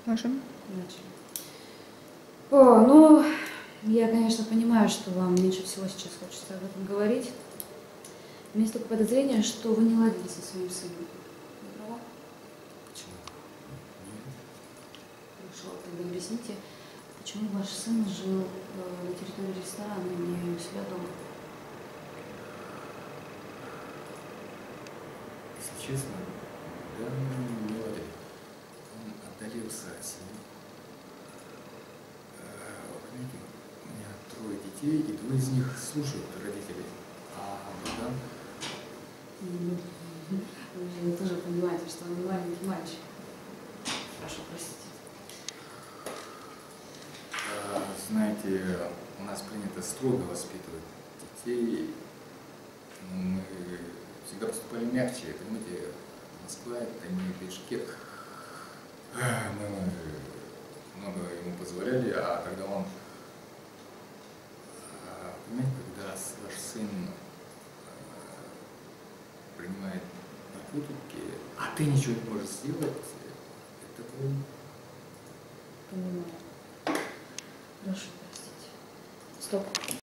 Можем. Начали. Ну, я, конечно, понимаю, что вам меньше всего сейчас хочется об этом говорить. У меня есть только подозрение, что вы не ладили со своим сыном. Не права? Почему? Нет. Хорошо, тогда объясните, почему ваш сын жил на территории ресторана, а не у себя дома? Если честно, да, не ладили. Он отдалился от семьи. Понимаете, у меня 3 детей, и 2 из них слушают родителей. А Богдан... Вы же тоже понимаете, что он маленький мальчик. Прошу простите. Знаете, у нас принято строго воспитывать детей. Мы всегда поступали мягче. Понимаете, Москва — это не Бишкек. Мы много ему позволяли, а когда он... Понимаете, когда ваш сын принимает наркотики, а ты ничего не можешь сделать, это такое... Понимаю. Прошу простите. Стоп.